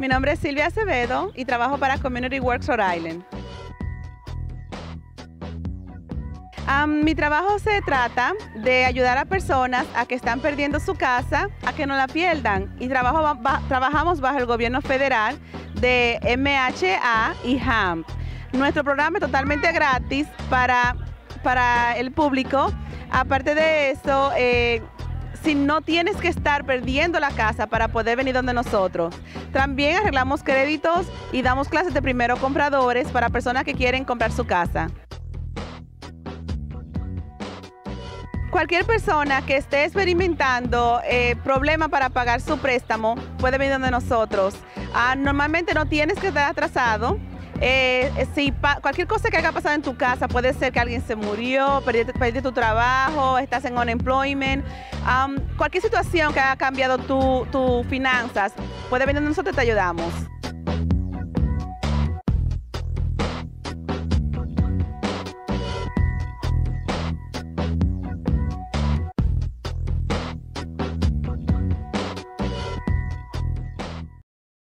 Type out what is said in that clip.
nombre es Silvia Acevedo y trabajo para Community Works Rhode Island. Mi trabajo se trata de ayudar a personas a que están perdiendo su casa, a que no la pierdan. Y trabajamos bajo el gobierno federal de MHA y HAMP. Nuestro programa es totalmente gratis para el público. Aparte de eso, si no tienes que estar perdiendo la casa para poder venir donde nosotros. También arreglamos créditos y damos clases de primero compradores para personas que quieren comprar su casa. Cualquier persona que esté experimentando problemas para pagar su préstamo puede venir donde nosotros. Normalmente no tienes que estar atrasado. Cualquier cosa que haya pasado en tu casa, puede ser que alguien se murió, perdiste tu trabajo, estás en unemployment, cualquier situación que haya cambiado tus finanzas, puede venir donde nosotros te ayudamos.